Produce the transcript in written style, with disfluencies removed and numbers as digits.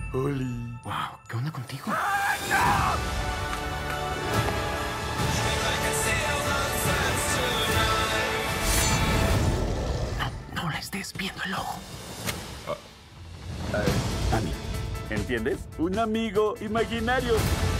Oli. Wow, ¿qué onda contigo? No, no le estés viendo el ojo. Annie, ¿entiendes? Un amigo imaginario.